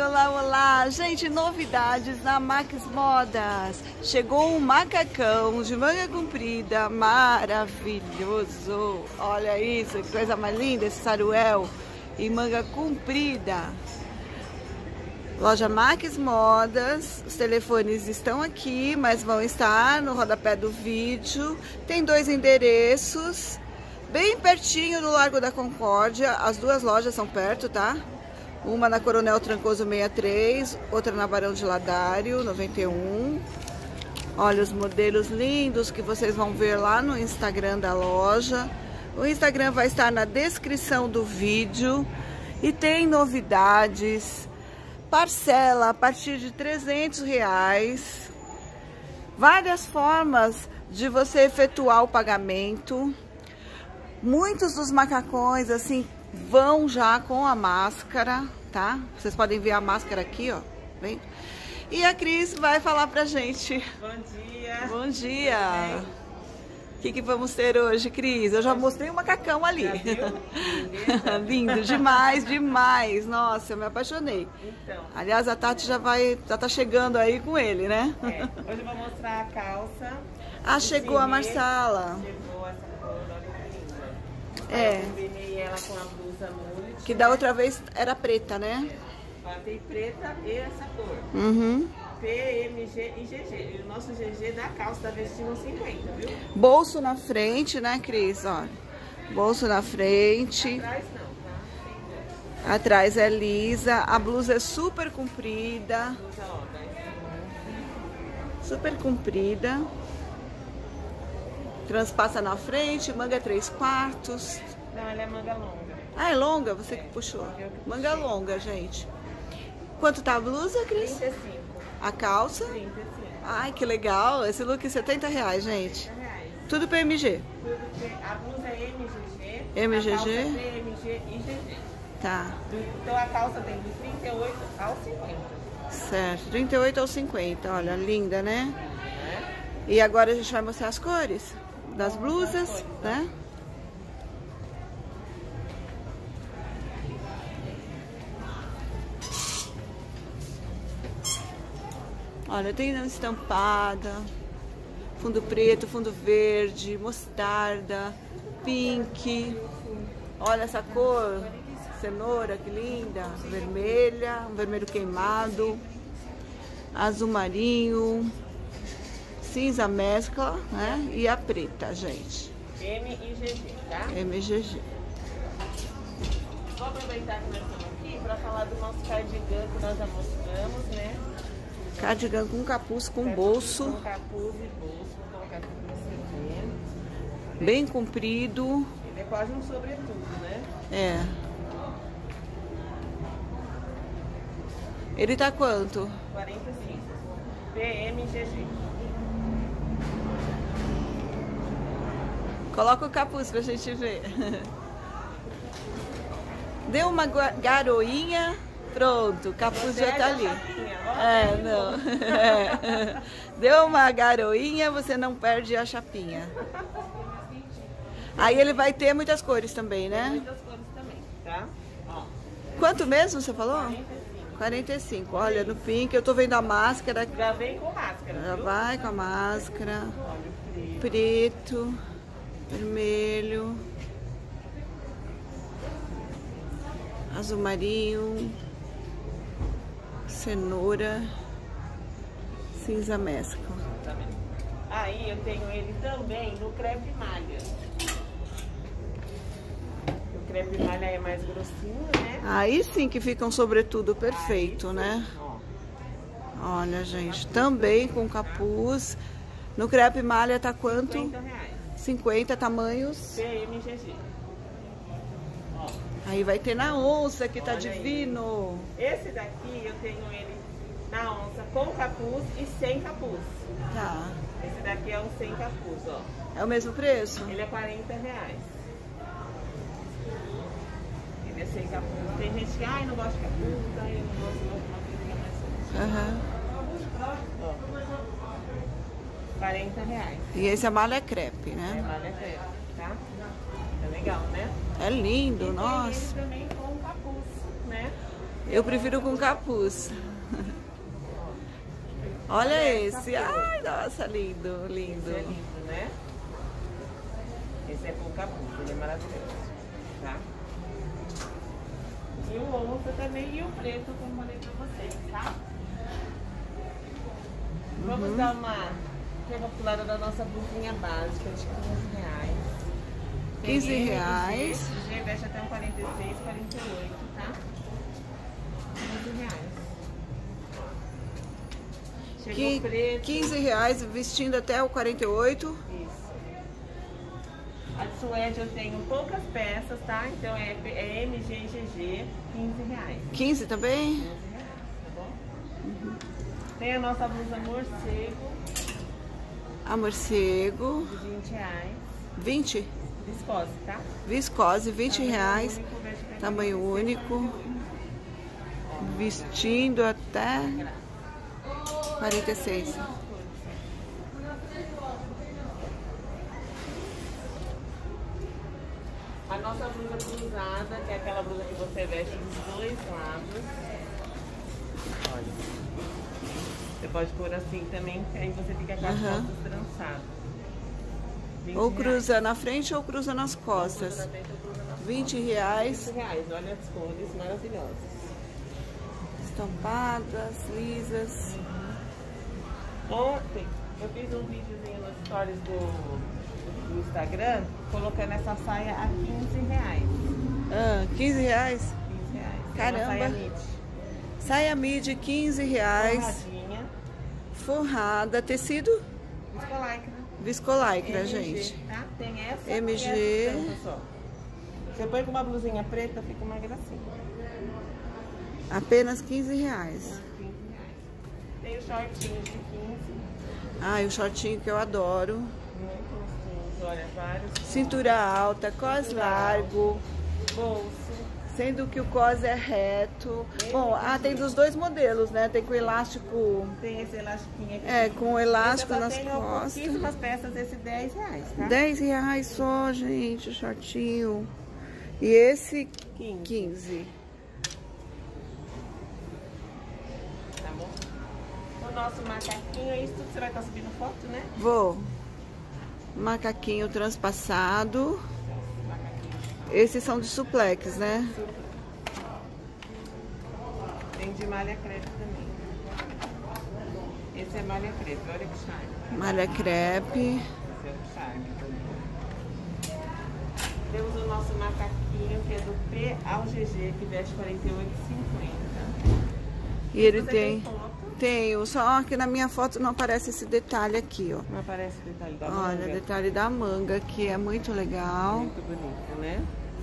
olá, olá! Gente, novidades na Max Modas. Chegou um macacão de manga comprida, maravilhoso. Olha isso, que coisa mais linda, esse saruel em manga comprida. Loja Max Modas, os telefones estão aqui, mas vão estar no rodapé do vídeo. Tem 2 endereços, bem pertinho do Largo da Concórdia. As duas lojas são perto, tá? Uma na Coronel Trancoso 63, outra na Barão de Ladário 91. Olha os modelos lindos que vocês vão ver lá no Instagram da loja. O Instagram vai estar na descrição do vídeo. E tem novidades. Parcela a partir de R$300. Várias formas de você efetuar o pagamento. Muitos dos macacões, assim, vão já com a máscara, tá? Vocês podem ver a máscara aqui, ó. Vem. E a Cris vai falar pra gente. Bom dia. Bom dia. O que vamos ter hoje, Cris? Eu já mostrei o macacão ali. Já viu? Lindo, demais, demais. Nossa, eu me apaixonei. Então. Aliás, a Tati já tá chegando aí com ele, né? É. Hoje eu vou mostrar a calça. Ah, chegou a Marsala. Chegou essa cor, olha que linda. É. Eu combinei ela com a blusa mullet. Que da outra vez era preta, né? Ela tem preta e essa cor. Uhum. P, M, G e GG. E o nosso GG da calça da Vestino 50, viu? Bolso na frente, né, Cris? Olha. Bolso na frente. Atrás não, tá? Atrás é lisa. A blusa é super comprida. Blusa, ó, tá? Super comprida. Transpassa na frente, manga 3/4. Não, ela é manga longa. Ah, é longa? Você que puxou. Manga longa, gente. Quanto tá a blusa, Cris? 35. A calça? 35. Ai, que legal. Esse look é R$70, gente. R$70. Tudo PMG. Tudo que a blusa é MGG. MGG? A calça é PMG e GG. Tá. Então a calça tem de 38 ao 50. Certo. 38 ao 50. Olha, linda, né? E agora a gente vai mostrar as cores das blusas, né? Olha, tem estampada, fundo preto, fundo verde, mostarda, pink. Olha essa cor, cenoura, que linda. Vermelha, um vermelho queimado, azul marinho, cinza mescla, né? E a preta, gente. M e GG, tá? MGG. Vou aproveitar que nós estamos aqui para falar do nosso cardigan que nós já mostramos, né? Cardigan com capuz, com bolso. Com capuz e bolso, vou colocar aqui para você ver. Bem comprido. Ele é quase um sobretudo, né? É. Ele tá quanto? 45. PMGG. Coloca o capuz pra gente ver. Deu uma garoinha. Pronto, o capuz já tá ali. É, não. É. Deu uma garoinha, você não perde a chapinha. Aí ele vai ter muitas cores também, né? Muitas cores também, tá? Ó. Quanto mesmo você falou? 45. 45. Olha, no pink eu tô vendo a máscara. Já vem com máscara, Já viu? vai com a máscara. Olha o preto. Preto, vermelho, azul marinho, cenoura, cinza mescla. Tá vendo? Aí eu tenho ele também no crepe malha. O crepe malha é mais grossinho, né? Aí sim que fica um sobretudo perfeito, né? Ó, Olha, gente, também com capuz. No crepe malha tá quanto? R$50. 50 tamanhos. PMGG. Ó, Aí vai ter na onça, que tá Olha aí. divino. esse daqui eu tenho ele na onça com capuz e sem capuz. Tá. Esse daqui é um sem capuz, ó. É o mesmo preço? Ele é R$40. Ele é sem capuz. Tem gente que, ai, não gosta de capuz, aí eu não gosto de uma coisinha mais. Aham. Ó. R$40. E esse a malha é crepe, É né? malha crepe, tá? É legal, né? É lindo, E nossa. tem ele também com capuz, né? Eu prefiro com capuz. Olha esse. Ai, nossa, lindo, lindo. Esse é lindo, né? Esse é com capuz, ele é maravilhoso, tá? E o outro também, e o preto, como falei pra vocês, tá? Vamos dar uma recapitulada da nossa blusinha básica de R$15. R$15. G veste até um 46, 48, tá? R$15. Chegou preto. R$15 vestindo até o 48. Isso. A de suede eu tenho poucas peças, tá? Então é MG e GG, R$15. 15 também? R$15, tá bom? Tem a nossa blusa morcego. A morcego. De R$20. 20? Viscose, tá? Viscose, R$20. Tamanho único. Vestindo até 46. A nossa blusa cruzada, que é aquela blusa que você veste dos dois lados. Olha. Você pode pôr assim também, que aí você fica com as costas trançadas. Ou cruza na frente ou cruza nas costas. R$20. R$20, olha as cores maravilhosas. Estampadas, lisas. Ontem eu fiz um videozinho nos stories do Instagram, colocando essa saia a R$15. Ah, R$15? R$15. Caramba. Saia mid. Saia mid, R$15. Forradinha. Forrada, tecido? Viscolaicra. Viscolaicra, MG, gente. tá? Tem essa MG. e essa estampa só. Você põe com uma blusinha preta, fica uma gracinha. Apenas R$15. R$15. Tem o shortinho de 15. Ai, o shortinho que eu adoro. Muito gostoso, olha, vários. Cintura alta, cos largo. Bolso. Sendo que o cos é reto. Bom, tem dos dois modelos, né? Tem com elástico. Tem esse elastiquinho aqui. É, com elástico eu só nas tenho costas. pouquíssimas peças desse R$10, tá? R$10 só, gente, o shortinho. E esse 15. 15. Tá bom? O nosso macaquinho, é isso tudo que você vai estar subindo foto, né? Vou. Macaquinho transpassado. Esses são de suplex, né? Tem de malha crepe também. Esse é malha crepe, olha que charme. Malha crepe. Esse é o charme também. Temos o nosso macaquinho, que é do P ao GG, que veste 48,50. E ele Você tem... foto? Tenho, só que na minha foto não aparece esse detalhe aqui, ó. Não aparece o detalhe da manga? Olha, detalhe da manga, que é muito legal. Muito bonito, né?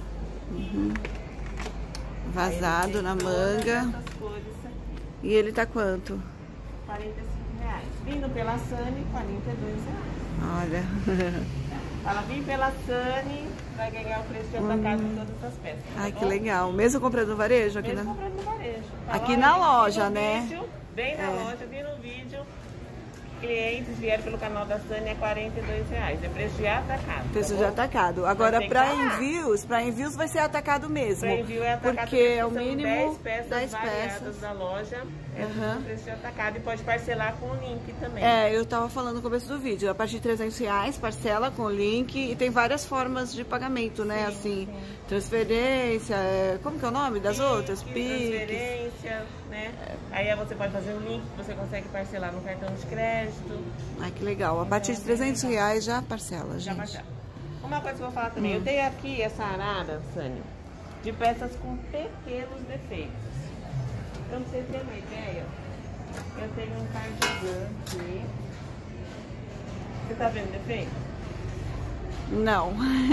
Vazado na manga. Essas cores aqui. E ele tá quanto? R$45. Vindo pela Sani, R$42. Olha. Ela vem pela Sani, vai ganhar o preço de atacado em todas as peças. Tá Ai, que bom? legal. Mesmo comprando no varejo? Aqui Mesmo na... comprando no varejo. Tá? Aqui Olha, na vi loja, no né? Vídeo, vem na loja, vi no vídeo. Clientes vieram pelo canal da Sani é R$42. É preço de atacado. Preço tá de bom? atacado. Agora, tem que para falar. envios vai ser atacado mesmo. Para envio é atacado, porque é o são mínimo 10 peças 10 variadas peças. da loja. É Aham. tudo preço de atacado e pode parcelar com o link também. É, eu tava falando no começo do vídeo. A partir de R$300, parcela com o link. E tem várias formas de pagamento, né? Sim, Assim, sim. transferência, como que é o nome das outras? Pix, Pix. transferência, né? Aí você pode fazer um link, você consegue parcelar no cartão de crédito. Ai, que legal. A partir de R$300 já parcela, Já gente. baixar. Uma coisa que eu vou falar também, eu tenho aqui essa arara, Sânia, de peças com pequenos defeitos. Então, pra vocês terem uma ideia, eu tenho um cardigan aqui. Você tá vendo defeito? Não.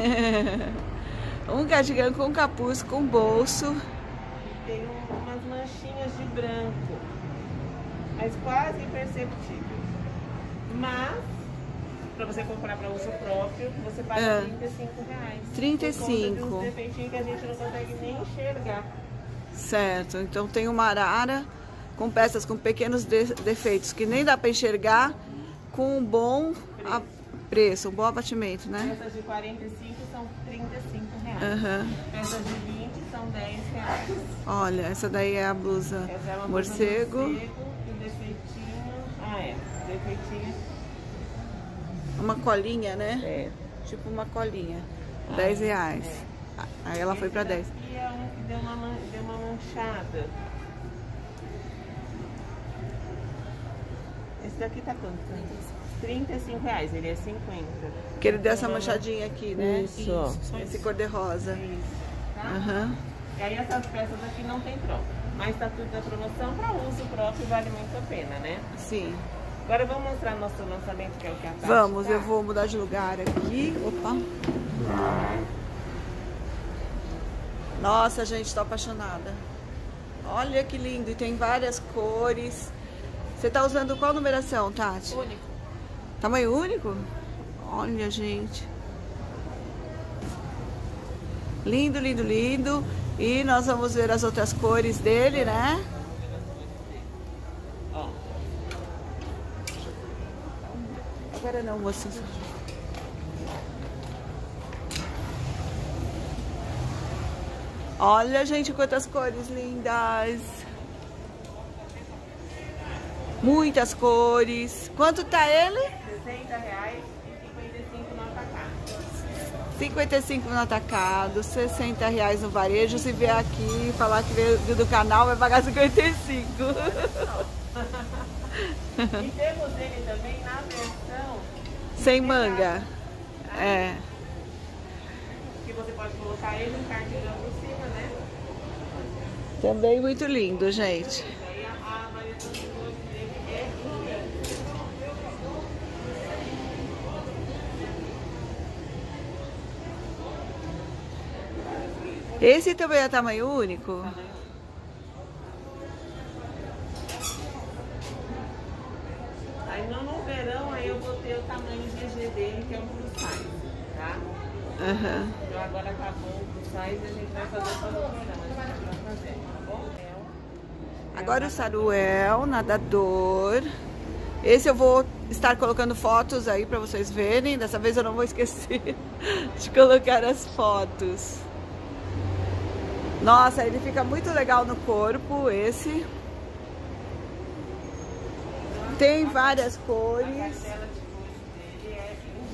Um cardigan com capuz, com bolso. E tem umas manchinhas de branco, mas quase imperceptível. Mas, pra você comprar para uso próprio, você paga R$35. 35. Por conta de uns defeitinhos que a gente não consegue nem enxergar. Certo. Então tem uma arara com peças com pequenos defeitos que nem dá para enxergar, com um bom preço, um bom abatimento, né? Peças de 45 são R$35. Aham. Peças de 20 são R$10. R$10. Olha, essa daí é a blusa Essa é uma morcego. blusa morcego e defeitinho. Ah, é. Defeitinho. Uma colinha, né? É. Tipo uma colinha. R$10. É. Aí ela foi pra 10. Esse daqui é um que deu uma manchada. Esse daqui tá quanto? R$35. Ele é 50. Que ele deu essa manchadinha aqui, né? Isso, ó. Esse cor-de-rosa. Isso, tá? Aham. E aí essas peças aqui não tem troca. Mas tá tudo na promoção para uso próprio e vale muito a pena, né? Sim. Agora vamos mostrar nosso lançamento, que é o que a Tati Vamos, tá. eu vou mudar de lugar aqui. Opa. Nossa, gente, tô apaixonada. Olha que lindo. E tem várias cores. Você tá usando qual numeração, Tati? Único. Tamanho único? Olha, gente. Lindo, lindo, lindo. E nós vamos ver as outras cores dele, né? Ó. Agora não, moça. Olha, gente, quantas cores lindas. Muitas cores. Quanto tá ele? R$60 e 55 no atacado. 55 no atacado, R$60 no varejo. Se vier aqui e falar que veio do canal, vai pagar 55. E temos ele também na versão Sem manga. É. que você pode colocar ele um cartilhão por cima, né? Também muito lindo, gente. E aí a variação de cores dele é imensa. Esse também é tamanho único? Aí no verão aí eu vou ter o tamanho GG dele, que é um plus size, tá? Aham. Então agora acabou o plus size e a gente vai fazer só no verão, a gente vai fazer, tá bom? Agora o saruel, nadador. Esse eu vou estar colocando fotos aí pra vocês verem. Dessa vez eu não vou esquecer de colocar as fotos. Nossa, ele fica muito legal no corpo, esse. Tem várias A cores. cartela de cores dele é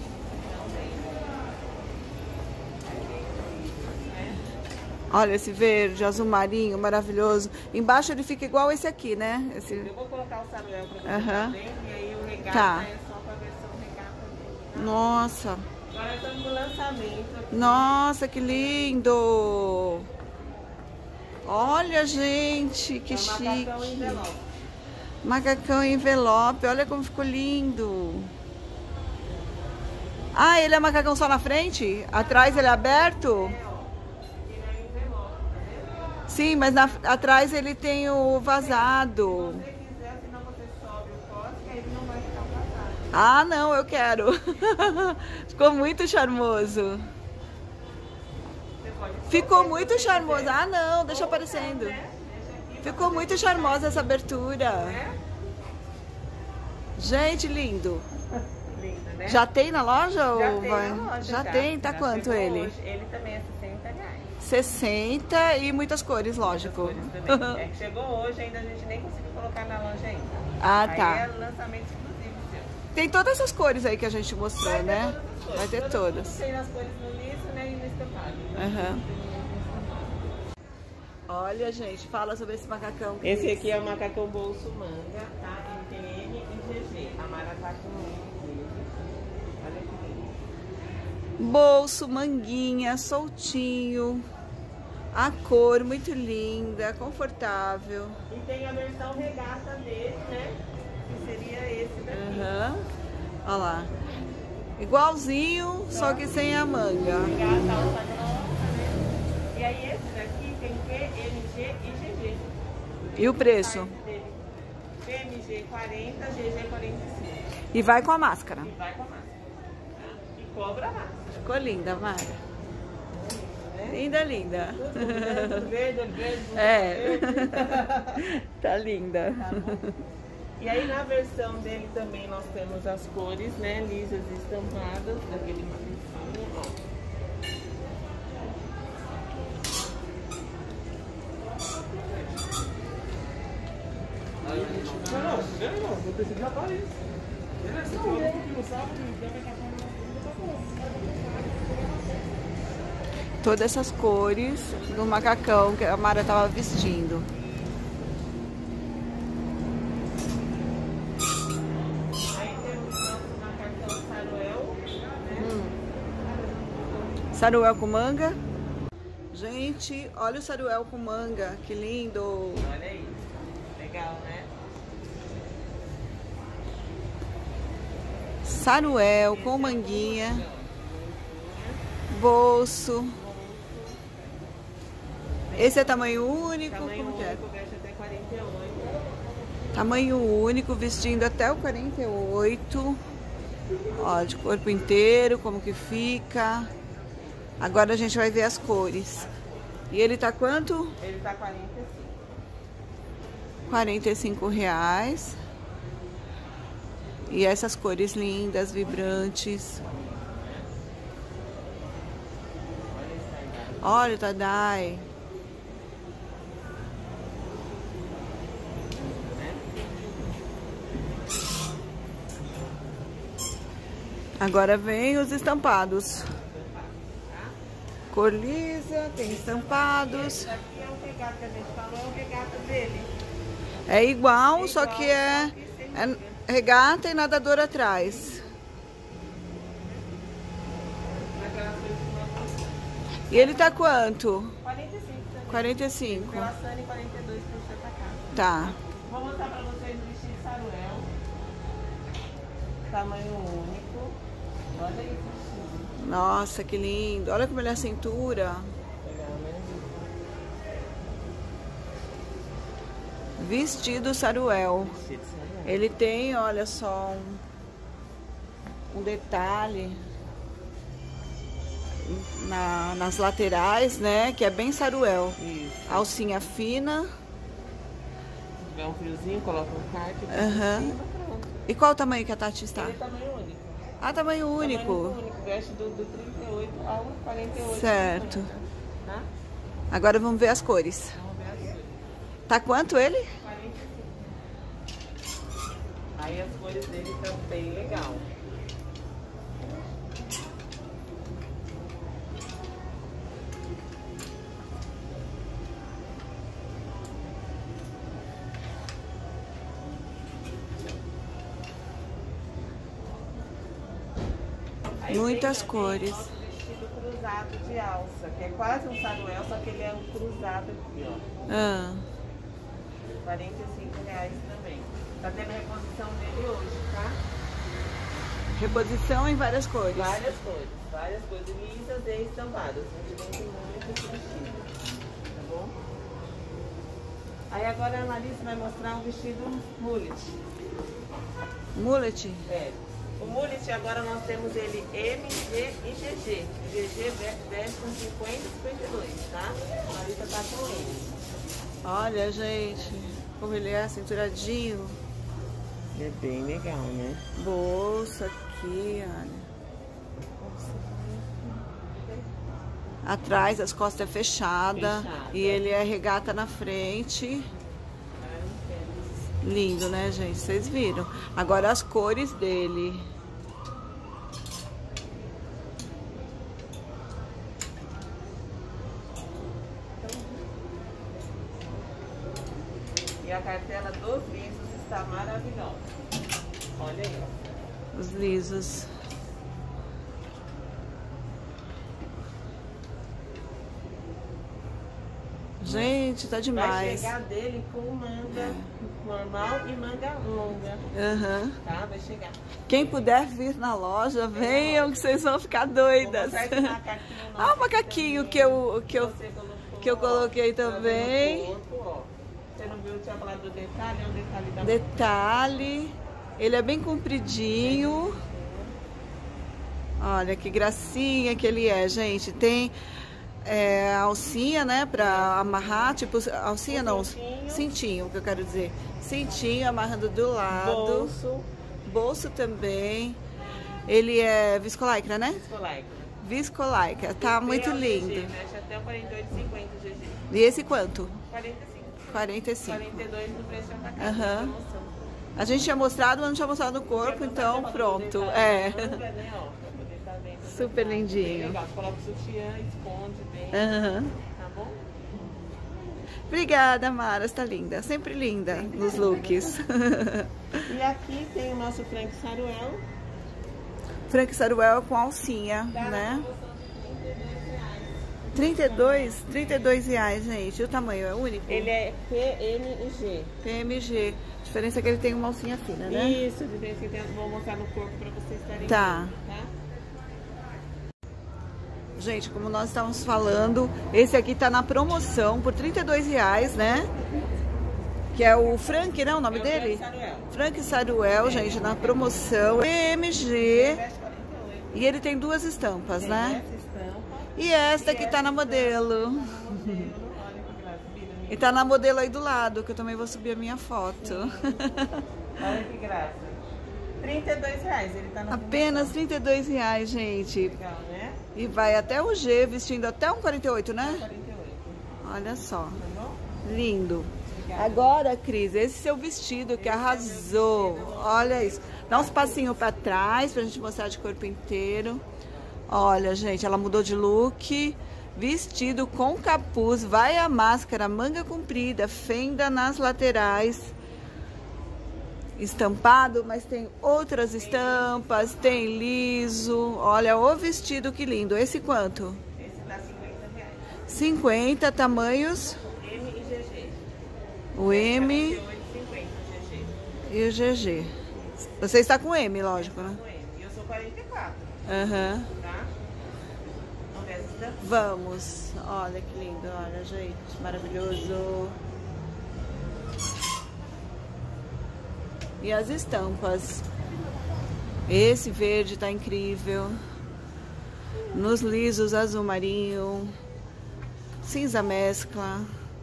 Olha esse verde, azul marinho, maravilhoso. Embaixo ele fica igual esse aqui, né? Esse... Eu vou colocar o saruel pra você Aham. também, e aí o regata Tá. é só pra versão regata dele. Nossa, Agora estamos no lançamento aqui. nossa, que lindo! Olha, gente, que É um chique. macacão envelope. Macacão em envelope, olha como ficou lindo. Ah, ele é macacão só na frente? Atrás ele é aberto? Ele é envelope, tá vendo? Sim, mas atrás ele tem o vazado. Se você quiser, senão você sobe o corte, que aí ele não vai ficar vazado. Ah, não, eu quero. Ficou muito charmoso. Você pode Ficou soltar muito se você charmoso. quiser. Ah, não, deixa aparecendo. Né? Deixa aqui. Ficou muito charmosa essa abertura. Né? Gente, lindo. Lindo, né? Já tem na loja? Já ou tem vai? na loja. Já tem, tá Já quanto chegou ele? hoje. Ele também é R$60. 60 e muitas cores, lógico. Cores também. É que chegou hoje, ainda a gente nem conseguiu colocar na loja ainda. Ah, Aí tá. é lançamento exclusivo seu. Tem todas essas cores aí que a gente mostrou, Vai ter né? todas as cores. Vai ter todas. Tem as cores no liso, né, e no estampado. Aham. Olha, gente, fala sobre esse macacão. Esse aqui é o macacão bolso manga, tá? MTN e GG. A Mara tá com ele. Olha que lindo. Bolso, manguinha, soltinho. A cor muito linda, confortável. E tem a versão regata dele, né? Que seria esse daqui. Aham. Olha lá. Igualzinho, só que sem a manga. Regata alça grossa, né? E aí esse daqui tem PMG e GG. E o preço? Size dele. PMG 40, GG 45. E vai com a máscara. E vai com a máscara. Tá? E cobra a máscara. Ficou linda, Mara. Linda, linda. Verde, verde. É. Verde. Tá linda. Tá bom? E aí na versão dele também nós temos as cores, né, lisas e estampadas, daquele manequim, ó. Não precisa de aparência. Beleza, não sabe, todas essas cores do macacão que a Mara estava vestindo. Aí temos nosso macacão saruel, né? Saruel com manga. Gente, olha o saruel com manga, que lindo. Olha aí, legal, né? Saruel com manguinha, bolso. Esse é tamanho único? Tamanho Como que é? único, veste até 48. Tamanho único, vestindo até o 48. Ó, de corpo inteiro, como que fica. Agora a gente vai ver as cores. E ele tá quanto? Ele tá 45. R$45. E essas cores lindas, vibrantes. Olha o tie-dye. Agora vem os estampados. Cor lisa, tem estampados. Esse aqui é o regata que a gente falou, é o regata dele. É igual, só que é regata e nadador atrás. E ele tá quanto? 45 também. 45. Pela Sani, 42 por você atacar. Tá. Vou mostrar pra vocês o vestido saruel. Tamanho único. Olha aí o vestido. Nossa, que lindo. Olha como ele é a cintura. Legal, né? Vestido saruel. Vestido saruel. Ele tem, olha só, um detalhe nas laterais, né? Que é bem saruel. Isso. Alcinha fina. Se tiver um friozinho, coloca um carte. Aham. Pronto. E qual o tamanho que a Tati está? Ele é tamanho único. Ah, tamanho único. Tamanho único. Veste do 38 ao 48. Certo. 50, tá? Agora vamos ver as cores. Vamos ver as cores. Tá quanto ele? 45. Aí as cores dele estão bem legal. Aí Muitas tem cores. Nosso vestido cruzado de alça, que é quase um saruel, só que ele é um cruzado aqui, ó. Ah, R$45 também. Tá tendo reposição dele hoje, tá? reposição em várias cores. Várias cores lisas e estampadas. A gente vende muito esse vestido, tá bom? Aí agora a Analice vai mostrar um vestido mullet. Mullet. É. O mullet agora nós temos ele M, G e GG. GG veste com 50 e 52, tá? A Marisa tá com ele. Olha, gente, como ele é cinturadinho. É bem legal, né? Bolsa aqui, olha. Atrás as costas é fechada. E ele é regata na frente. Lindo, né, gente? Vocês viram. Agora as cores dele. E a cartela dos lisos está maravilhosa. Olha aí. Os lisos. Gente, tá Vai demais. chegar dele com manga normal e manga longa. Aham. Tá? Vai chegar. Quem puder vir na loja, venham que vocês vão ficar doidas. Vou mostrar esse macaquinho Ah, o macaquinho que eu coloquei Tá também. vendo o corpo, ó. Você não viu, eu tinha falado do detalhe, é o detalhe da Detalhe. Ele é bem compridinho. Olha que gracinha que ele é, gente. Tem a alcinha, né, pra amarrar, tipo, alcinha não, cintinho, que eu quero dizer. Cintinho, amarrando do lado. bolso. Bolso também. Ele é viscolaicra, né? Viscolaicra. Viscolaicra. Tá muito Tem o lindo. GG, veste até o 48,50 GG. E esse quanto? 45. 45. 42 no preço de atacado. Aham. Promoção. A gente tinha mostrado, mas não tinha mostrado no corpo, então pronto. É. Né, ó, pra poder tá vendo. Super Bem lindinho. legal. Coloca o sutiã, esconde bem. Aham. Tá bom? Obrigada, Mara. Está linda. Sempre linda nos looks. E aqui tem o nosso Frank Saruel. Frank Saruel com alcinha, Tá né? na promoção de R$32, gente. E o tamanho é único? ele é PMG. PMG. A diferença é que ele tem uma alcinha fina, né? Isso, a diferença que tem, vou mostrar no corpo pra vocês estarem Tá. vendo, tá? Gente, como nós estávamos falando, esse aqui tá na promoção por R$32, né? Que é o Frank, né? O nome dele? Frank Saruel. Frank Saruel, gente, na promoção. PMG. Veste 48. E ele tem duas estampas, Tem né? essa estampa. E esta que tá na modelo. Olha que graça. E tá na modelo aí do lado, que eu também vou subir a minha foto. Olha que graça. R$32 ele tá na Apenas R$32, gente. promoção. Legal, né? E vai até o G, vestindo até um 48, né? 48. Olha só. Tá bom? Lindo. Obrigada. Agora, Cris, esse seu vestido que arrasou. Olha isso. Dá uns passinhos pra trás pra gente mostrar de corpo inteiro. Olha, gente, ela mudou de look. Vestido com capuz, vai a máscara, manga comprida, fenda nas laterais. Estampado, mas tem outras estampas, tem liso. Olha o vestido, que lindo. Esse quanto? Esse dá R$50. 50 tamanhos. M e GG. O M 48,50 GG. e o GG. Você está com M, lógico, né? Com M. E eu sou 44, Aham. tá? Vamos ver essa estampa? Vamos. Olha que lindo. Olha, gente. Maravilhoso. E as estampas. Esse verde tá incrível. Nos lisos, azul marinho. Cinza mescla.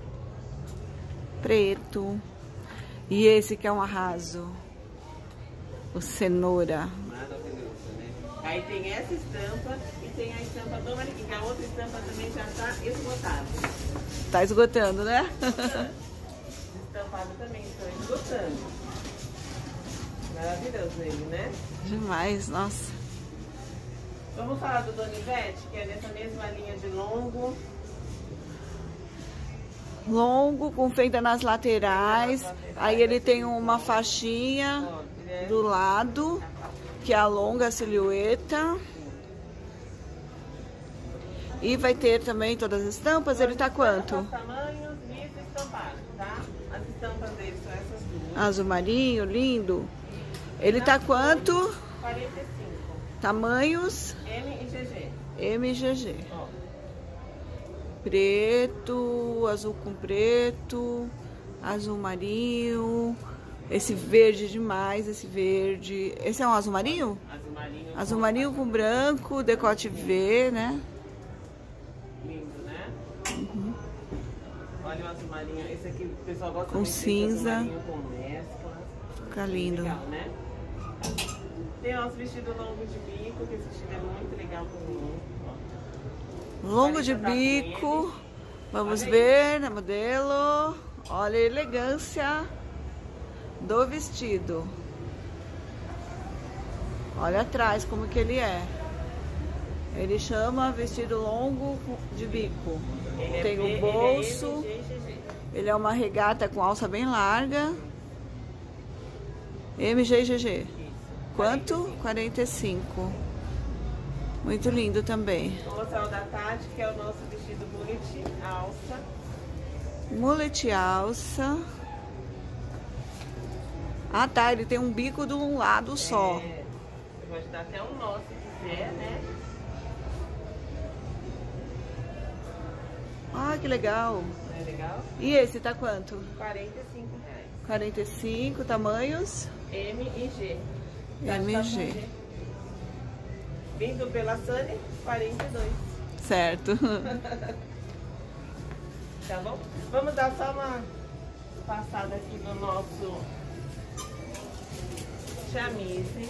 Preto. E esse que é um arraso. O cenoura. Maravilhoso, né? Aí tem essa estampa e tem a estampa do manequim, que a outra estampa também já tá esgotada. Tá esgotando, né? Estampado também, estão esgotando. Maravilhoso ele, né? Demais, nossa. Vamos falar do Donivete, que é dessa mesma linha de longo. Longo, com fenda nas laterais. Aí ele tem uma faixinha Ó, ele é do lado, que alonga a silhueta. E vai ter também todas as estampas. Ele tá quanto? Os tamanhos, liso e estampado, tá? As estampas dele são essas duas. Azul marinho, lindo. Ele tá quanto? 45. Tamanhos M e GG. M e GG. Ó. Preto, azul com preto, azul marinho. Esse verde demais, esse verde. Esse é um azul marinho? Azul marinho. Azul marinho com branco, decote V, né? Lindo, né? Olha o azul marinho. Esse aqui o pessoal gosta Com muito desse cinza. azul marinho com mescla. Fica lindo. Legal, né? Tem nosso vestido longo de bico, que esse vestido é muito legal também. Ó. Longo de bico. Vamos ver na modelo. Olha a elegância do vestido. Olha atrás como que ele é. Ele chama vestido longo de bico. Ele Tem é o bolso. Ele é MG. Ele é uma regata com alça bem larga. MG e GG. Isso. Quanto? 45. Muito lindo também. Vou mostrar o da Tati, que é o nosso vestido mullet, alça. Mullet alça. Ah, tá. Ele tem um bico de um lado só. É, você pode dar até um nó se quiser, né? Ah, que legal. Não é legal? E esse tá quanto? R$45. 45 tamanhos. M e G. MG. Vindo pela Sunny, 42. Certo. Tá bom? Vamos dar só uma passada aqui no nosso chamise.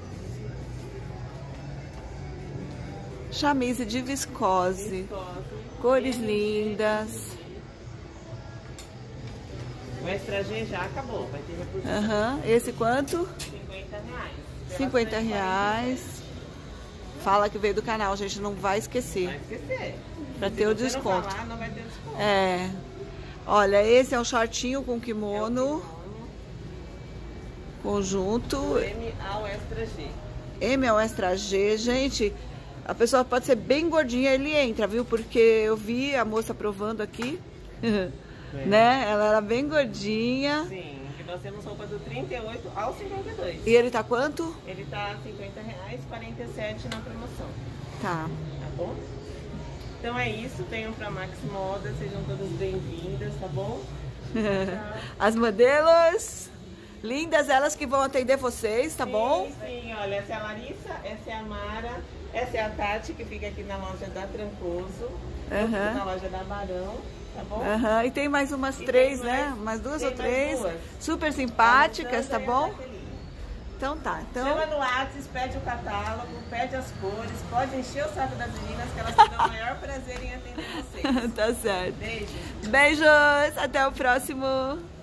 Chamise de viscose. Viscose. Cores lindas. O Extra G já acabou, vai ter reposição. Aham. Esse quanto? R$50. R$50. Fala que veio do canal, gente, não vai esquecer. Vai esquecer. Pra Se ter o você desconto. não falar, não vai ter desconto. É. Olha, esse é um shortinho com kimono. Conjunto. Do M ao Extra G. M ao Extra G. Gente, a pessoa pode ser bem gordinha, ele entra, viu? Porque eu vi a moça provando aqui. Né? Ela era bem gordinha. Sim, que nós temos roupa do 38 ao 52. E ele tá quanto? Ele tá R$50, 47 na promoção. Tá. Tá bom? Então é isso, venham pra Max Moda, sejam todas bem-vindas, tá bom? As modelos lindas, elas que vão atender vocês, tá bom? Sim, olha, essa é a Larissa, essa é a Mara, essa é a Tati, que fica aqui na loja da Trancoso, na loja da Barão, tá bom? E tem mais umas três, né? Mais duas ou três. Super simpáticas, tá bom? Então tá. Então... Chama no WhatsApp, pede o catálogo, pede as cores, pode encher o saco das meninas que elas terão o maior prazer em atender vocês. Tá certo. Beijo. Beijos, até o próximo.